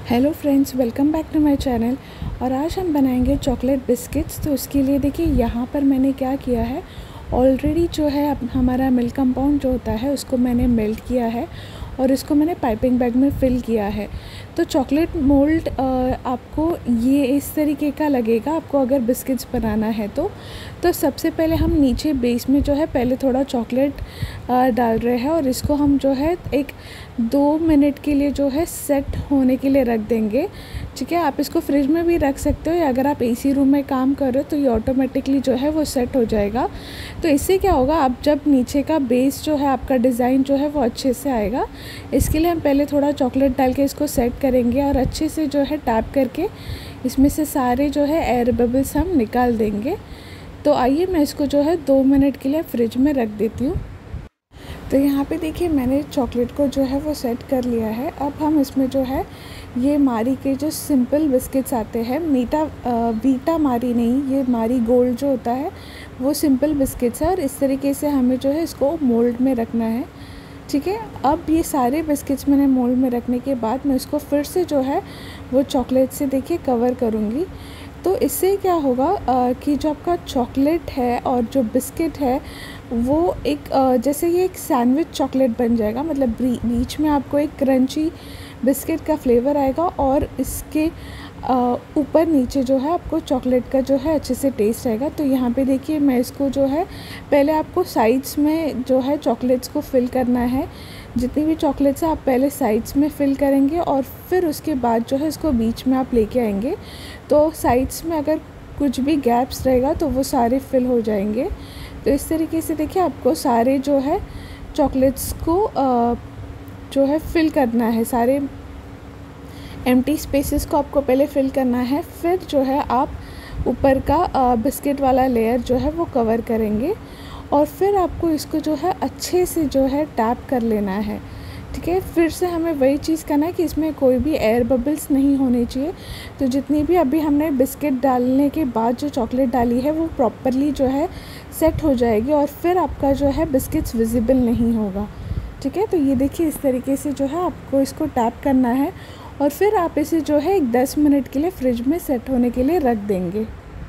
Hello friends, welcome back to my channel. और आज हम बनाएंगे चॉकलेट बिस्किट्स। तो उसके लिए देखिए यहाँ पर मैंने क्या किया है, ऑलरेडी जो है हमारा मिल्क कंपाउंड जो होता है उसको मैंने मेल्ट किया है और इसको मैंने पाइपिंग बैग में फ़िल किया है। तो चॉकलेट मोल्ड आपको ये इस तरीके का लगेगा आपको अगर बिस्किट्स बनाना है तो सबसे पहले हम नीचे बेस में जो है पहले थोड़ा चॉकलेट डाल रहे हैं और इसको हम जो है एक 2 मिनट के लिए जो है सेट होने के लिए रख देंगे। ठीक है, आप इसको फ्रिज में भी रख सकते हो या अगर आप एसी रूम में काम कर रहे हो तो ये ऑटोमेटिकली जो है वो सेट हो जाएगा। तो इससे क्या होगा, आप जब नीचे का बेस जो है आपका डिज़ाइन जो है वो अच्छे से आएगा। इसके लिए हम पहले थोड़ा चॉकलेट डाल के इसको सेट करेंगे और अच्छे से जो है टैप करके इसमें से सारे जो है एयर बबल्स हम निकाल देंगे। तो आइए मैं इसको जो है 2 मिनट के लिए फ्रिज में रख देती हूँ। तो यहाँ पे देखिए मैंने चॉकलेट को जो है वो सेट कर लिया है। अब हम इसमें जो है ये मारी के जो सिंपल बिस्किट्स आते हैं, वीटा मारी नहीं, ये मारी गोल्ड जो होता है वो सिंपल बिस्किट्स है और इस तरीके से हमें जो है इसको मोल्ड में रखना है। ठीक है, अब ये सारे बिस्किट्स मैंने मोल्ड में रखने के बाद मैं इसको फिर से जो है वो चॉकलेट से देखिए कवर करूँगी। तो इससे क्या होगा कि जो आपका चॉकलेट है और जो बिस्किट है वो एक जैसे ये एक सैंडविच चॉकलेट बन जाएगा। मतलब बीच में आपको एक क्रंची बिस्किट का फ्लेवर आएगा और इसके ऊपर नीचे जो है आपको चॉकलेट का जो है अच्छे से टेस्ट आएगा। तो यहाँ पे देखिए मैं इसको जो है पहले आपको साइड्स में जो है चॉकलेट्स को फिल करना है। जितनी भी चॉकलेट्स है आप पहले साइड्स में फिल करेंगे और फिर उसके बाद जो है इसको बीच में आप लेके आएंगे। तो साइड्स में अगर कुछ भी गैप्स रहेगा तो वो सारे फिल हो जाएंगे। तो इस तरीके से देखिए आपको सारे जो है चॉकलेट्स को जो है फिल करना है, सारे एम्प्टी स्पेसेस को आपको पहले फिल करना है। फिर जो है आप ऊपर का बिस्किट वाला लेयर जो है वो कवर करेंगे और फिर आपको इसको जो है अच्छे से जो है टैप कर लेना है। ठीक है, फिर से हमें वही चीज़ करना है कि इसमें कोई भी एयर बबल्स नहीं होने चाहिए। तो जितनी भी अभी हमने बिस्किट डालने के बाद जो चॉकलेट डाली है वो प्रॉपरली जो है सेट हो जाएगी और फिर आपका जो है बिस्किट्स विजिबल नहीं होगा। ठीक है, तो ये देखिए इस तरीके से जो है आपको इसको टैप करना है और फिर आप इसे जो है एक 10 मिनट के लिए फ्रिज में सेट होने के लिए रख देंगे।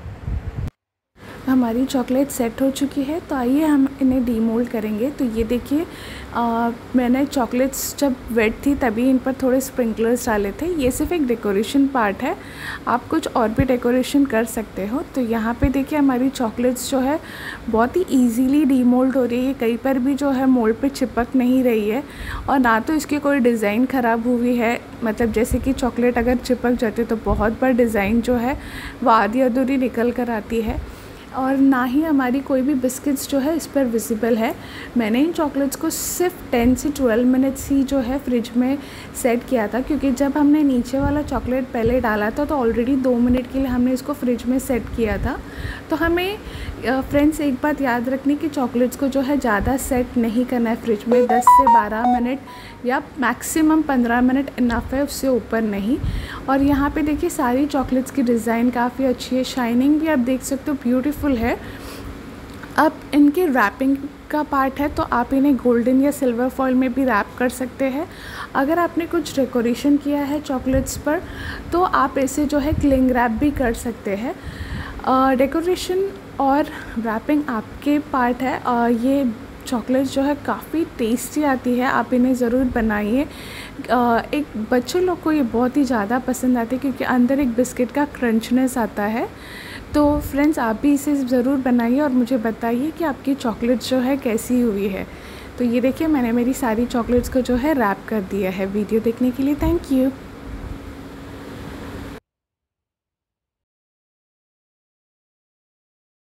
हमारी चॉकलेट सेट हो चुकी है, तो आइए हम इन्हें डीमोल्ड करेंगे। तो ये देखिए मैंने चॉकलेट्स जब वेट थी तभी इन पर थोड़े स्प्रिंकलर्स डाले थे। ये सिर्फ एक डेकोरेशन पार्ट है, आप कुछ और भी डेकोरेशन कर सकते हो। तो यहाँ पे देखिए हमारी चॉकलेट्स जो है बहुत ही ईजीली डीमोल्ड हो रही है, कहीं पर भी जो है मोल्ड पे चिपक नहीं रही है और ना तो इसकी कोई डिज़ाइन ख़राब हुई है। मतलब जैसे कि चॉकलेट अगर चिपक जाती है तो बहुत बार डिज़ाइन जो है वो आधी अधूरी निकल कर आती है और ना ही हमारी कोई भी बिस्किट्स जो है इस पर विजिबल है। मैंने इन चॉकलेट्स को सिर्फ 10 से 12 मिनट्स ही जो है फ्रिज में सेट किया था, क्योंकि जब हमने नीचे वाला चॉकलेट पहले डाला था तो ऑलरेडी 2 मिनट के लिए हमने इसको फ्रिज में सेट किया था। तो हमें फ्रेंड्स एक बात याद रखनी कि चॉकलेट्स को जो है ज़्यादा सेट नहीं करना है फ्रिज में। 10 से 12 मिनट या मैक्सिमम 15 मिनट इनफ है, उससे ऊपर नहीं। और यहाँ पे देखिए सारी चॉकलेट्स की डिज़ाइन काफ़ी अच्छी है, शाइनिंग भी आप देख सकते हो ब्यूटीफुल है। अब इनके रैपिंग का पार्ट है तो आप इन्हें गोल्डन या सिल्वर फॉइल में भी रैप कर सकते हैं। अगर आपने कुछ डेकोरेशन किया है चॉकलेट्स पर तो आप इसे जो है क्लिंग रैप भी कर सकते हैं। डेकोरेशन और रैपिंग आपके पार्ट है। ये चॉकलेट जो है काफ़ी टेस्टी आती है, आप इन्हें ज़रूर बनाइए। एक बच्चों लोग को ये बहुत ही ज़्यादा पसंद आती है क्योंकि अंदर एक बिस्किट का क्रंचनेस आता है। तो फ्रेंड्स आप भी इसे ज़रूर बनाइए और मुझे बताइए कि आपकी चॉकलेट जो है कैसी हुई है। तो ये देखिए मैंने मेरी सारी चॉकलेट्स को जो है रैप कर दिया है। वीडियो देखने के लिए थैंक यू।